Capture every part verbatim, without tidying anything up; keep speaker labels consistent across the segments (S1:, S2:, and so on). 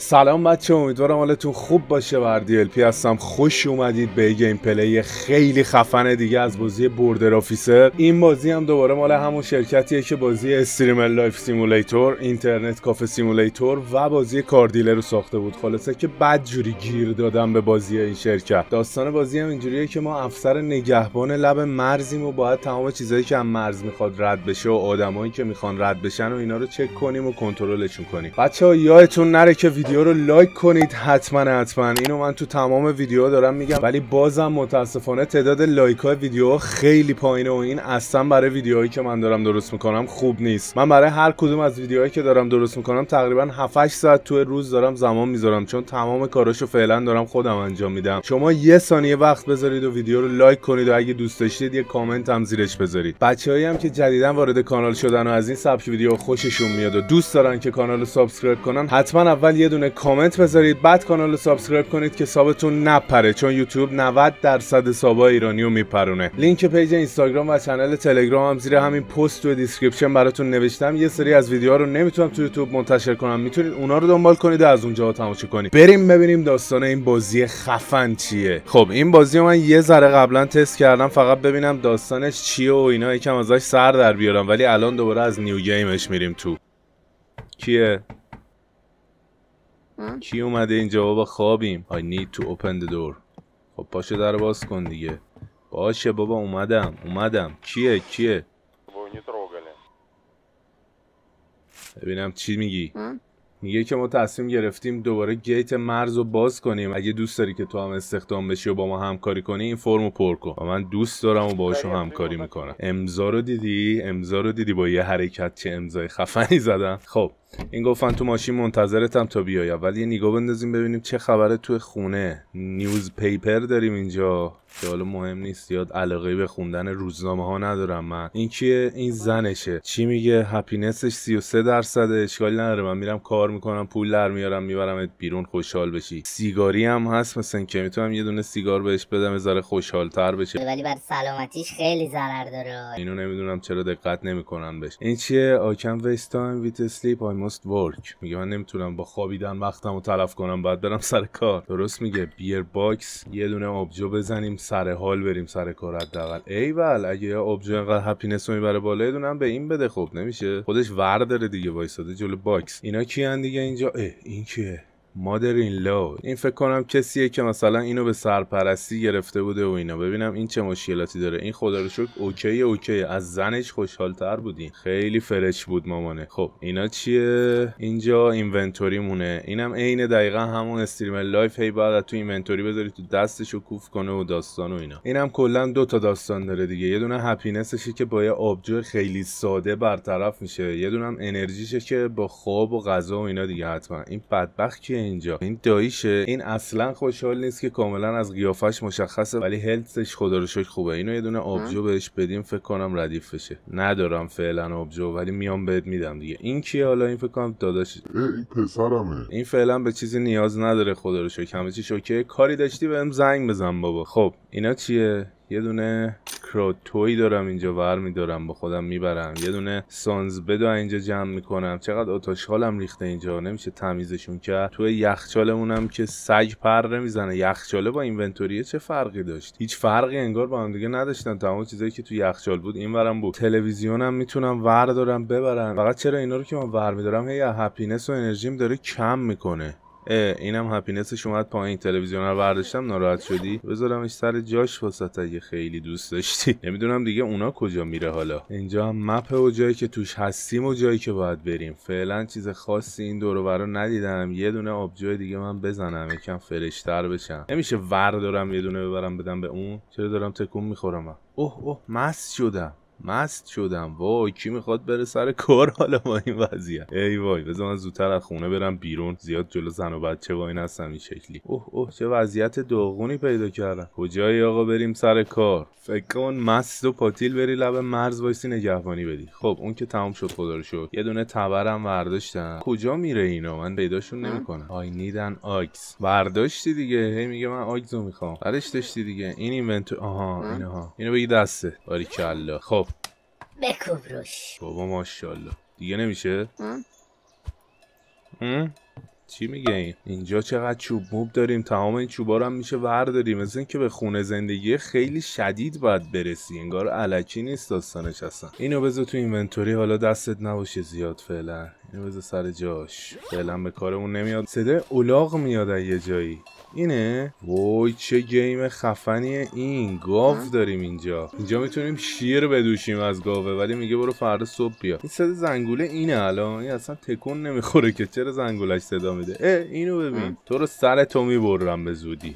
S1: سلام بچه، امیدوارم حالتون خوب باشه. وردی ال پی هستم. خوش اومدید به گیم پلی خیلی خفنه دیگه از بازی بوردر آفیسر. این بازی هم دوباره مال همون شرکتیه که بازی استریمر لایف سیمولیتور، اینترنت کافه سیمولیتور و بازی کار دیلر رو ساخته بود. خلاصه که بدجوری گیر دادم به بازی این شرکت. داستان بازی هم اینجوریه که ما افسر نگهبان لب مرزیم و باید تمام چیزایی که هم مرز میخواد رد بشه و آدمایی که میخوان رد بشن و اینا رو چک کنیم و کنترلشون کنیم. بچه‌ها یادتون نره که ویدیو رو لایک کنید، حتما حتما. اینو من تو تمام ویدیوها دارم میگم، ولی بازم متاسفانه تعداد لایک های ویدیوها خیلی پایینه و این اصلا برای ویدیوهایی که من دارم درست میکنم خوب نیست. من برای هر کدوم از ویدیوهایی که دارم درست میکنم تقریبا هفت هشت ساعت تو روز دارم زمان میذارم، چون تمام کاراشو فعلا دارم خودم انجام میدم. شما یه ثانیه وقت بذارید و ویدیو رو لایک کنید و اگه دوست داشتید یه کامنت هم زیرش بذارید. بچه‌هایی هم که جدیداً وارد کانال شدن و از این سبک ویدیو خوششون میاد و دوست دارن که کانال رو سابسکرایب کنن، حتما اول یه دونه کامنت بذارید، بعد کانال رو سابسکرایب کنید که سابتون نپره، چون یوتیوب نود درصد سابای ایرانی رو میپرونه. لینک پیج اینستاگرام و کانال تلگرام هم زیر همین پست و دیسکریپشن براتون نوشتم. یه سری از ویدیوها رو نمیتونم تو یوتیوب منتشر کنم، میتونید اونا رو دنبال کنید و از اونجا تماشا کنید. بریم ببینیم داستان این بازی خفن چیه. خب این بازی رو من یه ذره قبلا تست کردم فقط ببینم داستانش چیه و اینا، یکم ازش سر در بیارم، ولی الان دوباره از نیو گیمش میریم تو. کیه؟ کی اومده اینجا بابا؟ خوابیم. I need to open the door. خب پاشو در باز کن دیگه. باشه بابا اومدم اومدم. کیه کیه؟ ببینم چی میگی. میگه که ما تصمیم گرفتیم دوباره گیت مرز رو باز کنیم. اگه دوست داری که تو هم استخدام بشی و با ما همکاری کنی این فرمو پر کن. و من دوست دارم و باهاشون همکاری میکنم. امضا رو دیدی؟ امضا رو دیدی با یه حرکت چه امضای خفنی زدم. خب این گفتن تو ماشین منتظرتم تا بیای. اول یه نگاه بندازیم ببینیم چه خبره تو خونه. نیوز پیپر داریم اینجا که حالا مهم نیست، زیاد علاقه به خوندن روزنامه ها ندارم من. این کیه؟ این زنشه. چی میگه؟ هپینسش سی و سه درصده. اشکالی نداره، من میرم کار میکنم پول در میارم میبرمت بیرون خوشحال بشی. سیگاری هم هست مثلا که میتونم یه دونه سیگار بهش بدم ذره خوشحال‌تر بشه،
S2: ولی بر سلامتیش خیلی ضرر داره.
S1: اینو نمیدونم چرا دقت نمیکنن بهش. این چیه؟ I can waste time with sleep I must work. میگه من نمیتونم با خوابیدن وقتمو تلف کنم، باید برم سر کار. درست میگه. بیر باکس، یه دونه آبجو بزنیم سر حال بریم سر کار حداقل. ایول اگه یا آبجو اینقدر هپینس رو میبره بالا یه دونه هم به این بده. خب نمیشه، خودش ور داره دیگه وایساده جلو باکس. اینا کیان دیگه اینجا؟ اه این کیه؟ مادر این لا. این فکر کنم کسیه که مثلا اینو به سرپرستی گرفته بوده و اینا. ببینم این چه مشکلاتی داره. این خدا رو شکر اوکی اوکی، از زنش خوشحال‌تر بودین. خیلی فرش بود مامانه. خب اینا چیه؟ اینجا اینونتوری مونه. اینم عین دقیقاً همون استریمر لایف، هی بعد تو اینونتوری بذاری تو دستشو کوف کنه و داستان و اینا. اینم کلا دو تا داستان داره دیگه. یه دونه هپینسشه که با یه آبجو خیلی ساده برطرف میشه، یه دونه هم انرژیشه که با خواب و غذا و اینا دیگه. حتما این بدبخت که اینجا این داییشه، این اصلا خوشحال نیست که کاملا از قیافش مشخصه، ولی هلتش خدا رو شکر خوبه. اینو یه دونه آبجو بهش بدیم فکر کنم ردیف بشه. ندارم فعلا آبجو ولی میام بهت میدم دیگه. این کیه حالا؟ این فکر کنم داداش.
S3: این پسرمه.
S1: این فعلا به چیزی نیاز نداره خدا رو شکر، همه چیش اوکی. کاری داشتی بهم زنگ بزن بابا. خب اینا چیه؟ یه دونه کروتوی دارم اینجا ور میدارم با خودم میبرم. یه دونه سانز بدو اینجا جمع میکنم. چقدر آتاشخالم ریخته اینجا، نمیشه تمیزشون کرد. توی یخچالمونم که سگ پر نمیزنه. یخچاله با اینونتوری چه فرقی داشت؟ هیچ فرقی انگار با هم دیگه نداشتن. تمام چیزایی که تو یخچال بود اینورم بود. تلویزیونم میتونم ور دارم ببرم. فقط چرا اینا رو که من ور میدارم هی هپینس و انرژیم داره کم میکنه. اه اینم هپینسش اومد پایین. تلویزیون رو برداشتم. ناراحت شدی؟ بذارمش سر جاش واسط اگه خیلی دوست داشتی. نمیدونم دیگه اونا کجا میره حالا. اینجا هم مپ و جایی که توش هستیم و جایی که باید بریم. فعلا چیز خاصی این دور و برا ندیدم. یه دونه آبجو دیگه من بزنم یکم فرشتر بشم. نمیشه ور دارم یه دونه ببرم بدم به اون؟ چرا دارم تکون میخورم من؟ اوه اوه مست شدم مست شدم. وای کی میخواد بره سر کار حالا با این وضعیت؟ ای وای بذار من زودتر از خونه برم بیرون، زیاد جلو زن و بچه وای نستم این شکلی. اوه اوه چه وضعیت داغونی پیدا کردم. کجایی آقا؟ بریم سر کار. فکر کن مست و پاتیل بری لب مرز وایسی نگهبانی بدی. خب اون که تمام شد خدا رو شکر. یه دونه تبرم برداشتم. کجا میره اینا؟ من پیداشون نمیکنم. I need an axe. برداشتی دیگه. هی میگه من آگزو میخوام. برش داشتی دیگه. این اینونتور. آها اینها. اینو بگی دسته. باریکلا. خب
S2: بکوب روش
S1: بابا ماشاءالله. دیگه نمیشه؟ هم؟ چی میگه این؟ اینجا چقدر چوب موب داریم، تمام این چوبا رو هم میشه ورداریم. مثل اینکه به خونه زندگی خیلی شدید باید برسی، انگار الکی نیست داستانش اصلا. اینو بذار تو اینونتوری، حالا دستت نباشه زیاد فعلا. اینو بذار سر جاش، فعلا به کارمون نمیاد. صدای الاغ میاد از یه جایی. اینه؟ وای چه گیم خفنیه این. گاو داریم اینجا. اینجا میتونیم شیر بدوشیم از گاوه، ولی میگه برو فردا صبح بیا. این صدا زنگوله اینه الان. این اصلا تکون نمیخوره که چرا زنگولش صدا میده. اه اینو ببین. تو رو سر تو میبرم به زودی.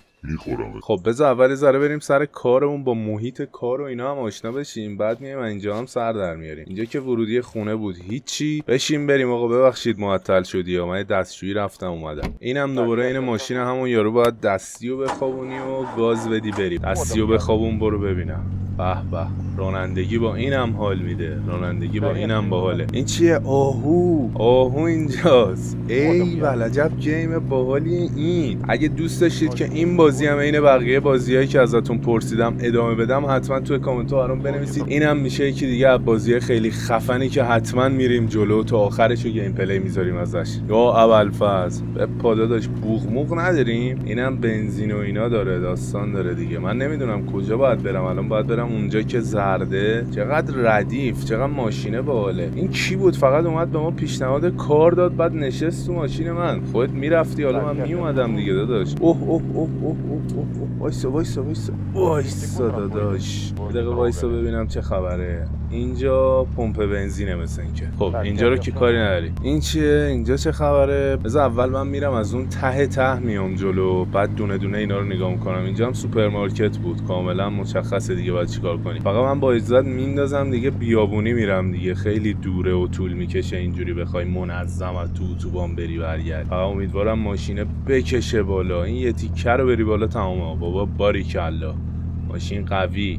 S1: خب بذار اول ذره بریم سر کارمون، با محیط کار و اینا هم آشنا بشیم، بعد میایم اینجا هم سر در میاریم. اینجا که ورودی خونه بود هیچی. بشیم بریم. آقا ببخشید معطل شدی یا من دستشویی رفتم اومدم. اینم دوباره این ماشین همون یارو باید دستیو بخوابونی و گاز بدی بریم. دستیو بخوابون برو ببینم. به به رانندگی با اینم حال میده. رانندگی با اینم باحاله. این چیه؟ آهو. آهو اینجاست. ای ول عجب گیم باحالیه این. اگه دوست داشتید که این بازی هم عین بقیه بازیایی که ازتون پرسیدم ادامه بدم، حتما توی کامنت ها برام بنویسید. اینم میشه یکی دیگه از بازیای خیلی خفنی که حتما میریم جلو تا آخرشو گیم پلی میذاریم ازش. یا ابوالفضل به پادا داشت بوق موق نداریم. اینم بنزین و اینا داره، داستان داره دیگه. من نمیدونم کجا باید برم الان. باید برم اونجا که زرده. چقدر ردیف، چقدر ماشینه باحاله. این کی بود فقط اومد به ما پیشنهاد کار داد، بعد نشست تو ماشین من. خودت میرفتی حالا من میومدم دیگه داداش. اوه اوه اوه اوه اوه وایسا وایسا وایسا وایسا داداش. یه دقیقه وایسا ببینم چه خبره. اینجا پمپ بنزینه مثل اینکه. خب اینجا رو که کاری نداری. این چیه؟ اینجا چه خبره؟ بذار اول من میرم از اون ته ته میام جلو، بعد دونه دونه اینا رو نگاه میکنم. اینجا هم سوپرمارکت بود، کاملا مشخصه دیگه باید چیکار کنی. فقط من با اجازه میندازم دیگه، بیابونی میرم دیگه، خیلی دوره و طول میکشه اینجوری بخوای منظم از تو اتوبان بری برگرد. فقط امیدوارم ماشینه بکشه بالا. این یه تیکه رو بری بالا تمام. بابا باریکلا ماشین قوی.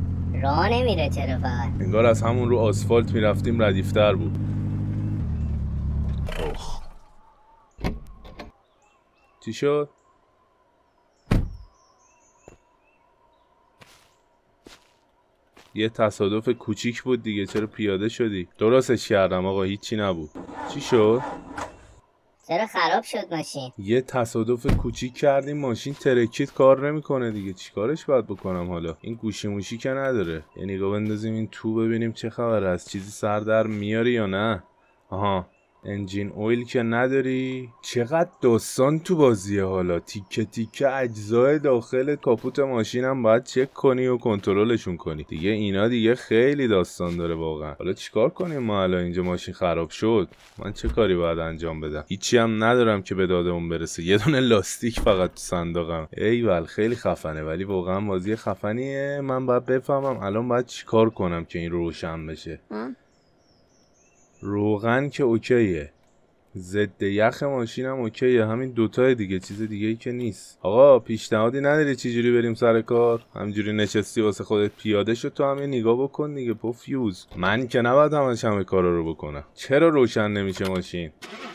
S2: راه نمیره چرا فقط؟
S1: انگار از همون رو آسفالت میرفتیم ردیفتر بود. اوخ چی شد؟ یه تصادف کوچیک بود دیگه، چرا پیاده شدی؟ درستش کردم آقا، هیچی نبود. چی شد؟
S2: چرا خراب شد ماشین؟
S1: یه تصادف کوچیک کردیم ماشین ترکید، کار نمیکنه دیگه. چیکارش باید بکنم حالا؟ این گوشی موشی که نداره. یه نگاه بندازیم این تو ببینیم چه خبر است. چیزی سر در میاری یا نه؟ آها انجین اویل که نداری. چقدر داستان تو بازیه حالا. تیکه تیکه اجزای داخل کاپوت ماشینم باید چک کنی و کنترلشون کنی دیگه. اینا دیگه خیلی داستان داره واقعا. حالا چیکار کنیم ما الان؟ اینجا ماشین خراب شد، من چه کاری باید انجام بدم؟ هیچی هم ندارم که به دادمون برسه. یه دونه لاستیک فقط تو صندوقم. ایول خیلی خفنه، ولی واقعا بازی خفنیه. من باید بفهمم الان باید چیکار کنم که این روشن بشه. روغن که اوکیه، ضد یخ ماشینم اوکیه، همین دوتای دیگه، چیز دیگه ای که نیست. آقا پیشنهادی نداری چجوری بریم سر کار؟ همینجوری نشستی واسه خودت پیاده شو، تو هم یه نگاه بکن دیگه پوفیوز. من که نباید همش همه کارا رو بکنم. چرا روشن نمیشه ماشین؟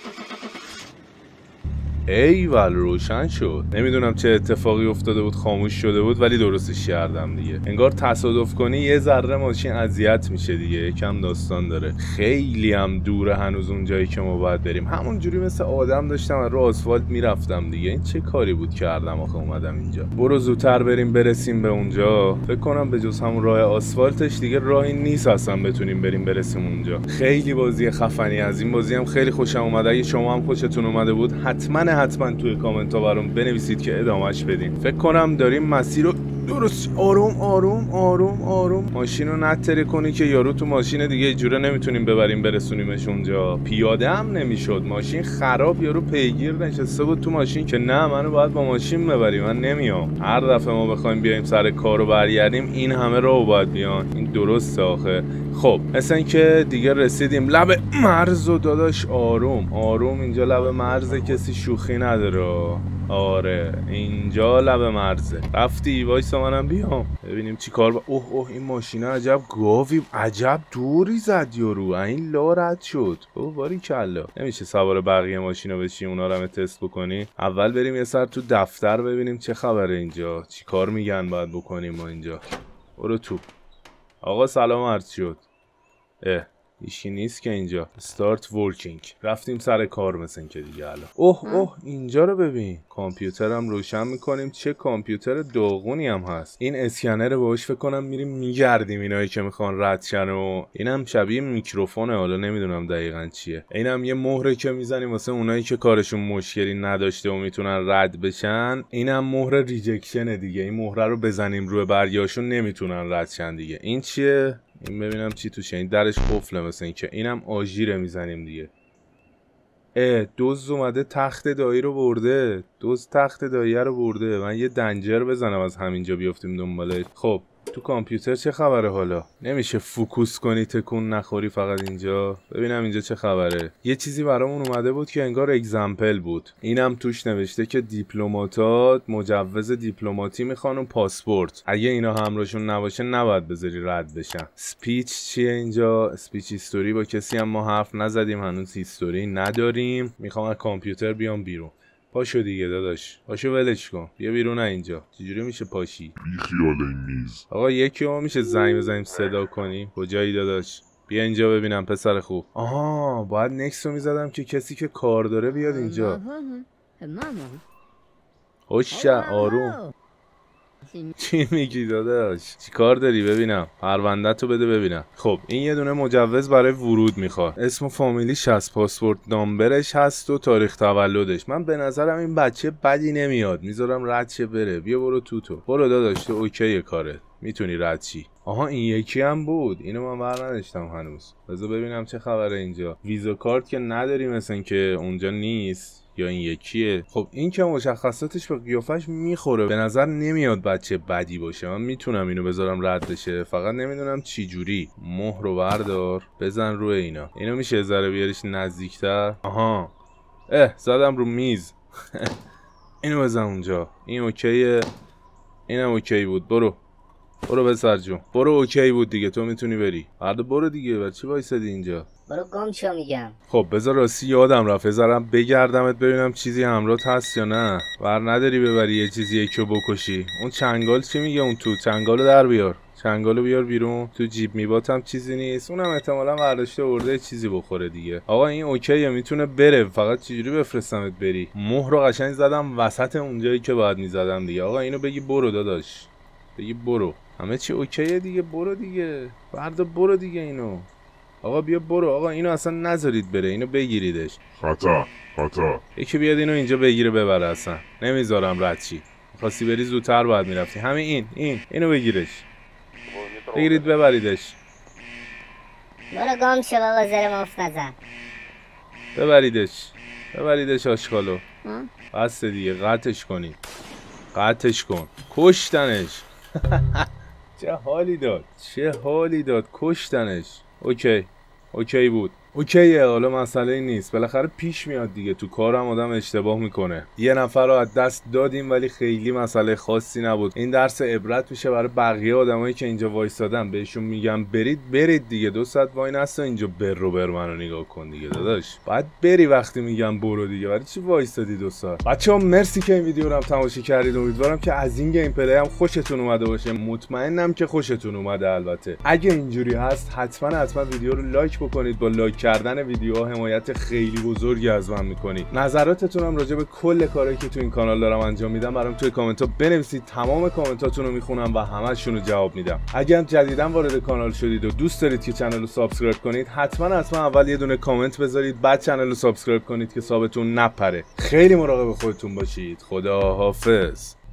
S1: ایول روشن شد. نمیدونم چه اتفاقی افتاده بود، خاموش شده بود، ولی درستش کردم دیگه. انگار تصادف کنی یه ذره ماشین اذیت میشه دیگه، یکم داستان داره. خیلی هم دوره هنوز اون جایی که ما باید بریم. همون جوری مثل آدم داشتم رو آسفالت میرفتم دیگه. این چه کاری بود کردم آخه اومدم اینجا؟ برو زودتر بریم برسیم به اونجا. فکر کنم به جز همون راه آسفالتش دیگه راهی نیست اصلا بتونیم بریم برسیم اونجا. خیلی بازی خفنی. از این بازی هم خیلی خوشم اومد. اگه شما هم خوشتون اومده بود حتما حتما توی کامنت ها برام بنویسید که ادامهش بدین. فکر کنم داریم مسیر رو درست آروم آروم آروم آروم ماشین رو نتره کنی که یارو تو ماشین دیگه اجوره نمیتونیم ببریم برسونیمش اونجا. پیاده هم نمیشد، ماشین خراب، یارو پیگیر نشسته بود تو ماشین که نه منو باید با ماشین ببری، من نمیام. هر دفعه ما بخوایم بیایم سر کارو برگردیم این همه راهو باید بیان. این درسته آخه. خب مثلا اینکه دیگه رسیدیم لب مرز و داداش. آروم آروم، اینجا لب مرز، کسی شوخی نداره. آره اینجا لب مرزه. رفتی وایسا منم بیام ببینیم چی کار با... اوه اوه این ماشینه عجب گاوی، عجب دوری زد یارو، این لا رد شد. اوه باری کلا. نمیشه سوار بقیه ماشینا بشی اونا رو هم تست بکنی؟ اول بریم یه سر تو دفتر ببینیم چه خبره اینجا، چی کار میگن باید بکنیم ما اینجا. برو تو. آقا سلام عرض شد. اه هیچی نیست که اینجا. استارت ورکینگ. رفتیم سر کار مثل این که دیگه الان. اوه اوه اینجا رو ببین. کامپیوترم روشن میکنیم. چه کامپیوتر داغونی هم هست. این اسکنر باهاش فکر کنم میریم میگردیم اینایی که میخوان رد شن و اینم شبیه میکروفونه، حالا نمیدونم دقیقاً چیه. اینم یه مهره که میزنیم واسه اونایی که کارشون مشکلی نداشته و میتونن رد بشن. اینم مهر ریجکشن دیگه. این مهره رو بزنیم روی برگاشون نمیتونن رد شن دیگه. این چیه؟ این ببینم چی توشه. این درش قفله مثل این که. اینم آژیره میزنیم دیگه. اه دوز اومده تخت دایی رو برده. دوز تخت دایی رو برده. من یه دنجر بزنم از همینجا بیافتیم دنبالش. خب تو کامپیوتر چه خبره حالا؟ نمیشه فوکوس کنی تکون نخوری فقط اینجا. ببینم اینجا چه خبره. یه چیزی برامون اومده بود که انگار اگزمپل بود. اینم توش نوشته که دیپلماتات مجوز دیپلماتی میخوان و پاسپورت. اگه اینا همراهشون نباشه نباید بذاری رد بشن. سپیچ چیه اینجا؟ سپیچ هیستوری. با کسی هم ما حرف نزدیم، هنوز هیستوری نداریم. میخوام از کامپیوتر بیام بیرون. پاشو دیگه داداش، پاشو ولش کن، بیا بیرون. اینجا چجوری میشه پاشی؟
S3: بی خیال این میز.
S1: آقا یکی ما میشه زنگ بزنیم صدا کنیم؟ کجایی داداش؟ بیا اینجا ببینم پسر خوب. آها باید نکس رو میزدم که کسی که کار داره بیاد اینجا. هوشا آروم. چی میگی داداش؟ چی کار داری؟ ببینم پرونده‌تو بده ببینم. خب این یه دونه مجوز برای ورود میخواد. اسم و فامیلیش هست، پاسپورت نامبرش هست و تاریخ تولدش. من به نظرم این بچه بدی نمیاد، میذارم رد شه بره. بیا برو تو تو برو داداش، تو اوکیه کارت، میتونی رد چی. آها این یکی هم بود، اینو من بر نداشتم هنوز. بذار ببینم چه خبره اینجا. ویزا کارت که نداری مثل این که اونجا نیست، یا این یکیه. خب این که مشخصاتش به قیافش میخوره، به نظر نمیاد بچه بدی باشه. من میتونم اینو بذارم رد بشه، فقط نمیدونم چی جوری. مهر رو بردار بزن روی اینا. اینو میشه ذره بیاریش نزدیکتر. آها اه زدم رو میز. اینو بزن اونجا. این اوکیه، اینم اوکی بود. برو برو بسر جون، برو. اوکی بود دیگه، تو میتونی بری. فردا برو دیگه، بر چی وایسادی اینجا؟
S2: برو گم شو میگم.
S1: خب بذار راستی یادم رفت بذارم بگردمت ببینم چیزی همراهت هست یا نه. ور نداری ببری یه چیزی یکیو بکشی. اون چنگال چی میگه اون تو؟ چنگالو در بیار، چنگالو بیار بیرون. تو جیب میباتم چیزی نیست، اونم احتمالاً برداشته ورده چیزی بخوره دیگه. آقا این اوکیه، میتونه بره، فقط چجوری بفرستمت بری؟ مهر رو قشنگ زدم وسط اونجایی که باید میزدم دیگه. آقا اینو بگی برو داداش، بگی برو. همه چی اوکیه دیگه، برو دیگه. فردا برو دیگه. اینو آقا بیا برو. آقا اینو اصلا نذارید بره، اینو بگیریدش.
S3: خطا خطا.
S1: یکی بیاد اینو اینجا بگیره ببره. اصلا نمیذارم رد چی. خواستی بری زودتر باید میرفتی. همین این این اینو بگیرش، بگیرید ببریدش.
S2: برو گم شو بابا، زر مفت نزن.
S1: ببریدش ببریدش آشغالو. بس دیگه، قطعش کنید، قطعش کن. کشتنش. چه حالی داد، چه حالی داد، کشتنش. اوکی اوکی بود، اوکیه. حالا مسئله نیست، بالاخره پیش میاد دیگه. تو کارم آدم اشتباه میکنه. یه نفر رو از دست دادیم ولی خیلی مسئله خاصی نبود. این درس عبرت میشه برای بقیه آدمایی که اینجا وایسادن. بهشون میگم برید برید دیگه. دو ساعت وای نستا اینجا بر رو بر منو نگاه کن دیگه داداش. باید بری وقتی میگم برو دیگه. برای چی وایسادی دو ساعت؟ بچه‌ها مرسی که این ویدیو رو هم تماشا کردید. امیدوارم که از این گیم پلی هم خوشتون اومده باشه. مطمئنم که خوشتون اومده. البته اگه اینجوری هست حتما حتما ویدیو رو لایک بکنید. با لایک کردن ویدیو حمایت خیلی بزرگی از من میکنید. نظراتتون هم راجع به کل کارهایی که تو این کانال دارم انجام میدم برام توی کامنت ها بنویسید. تمام کامنتاتون رو میخونم و همه‌شون رو جواب میدم. اگه هم جدیداً وارد کانال شدید و دوست دارید که کانال رو سابسکرایب کنید، حتما حتما اول یه دونه کامنت بذارید، بعد کانال رو سابسکرایب کنید که حسابتون نپره. خیلی مراقب خودتون باشید. خدا حافظ.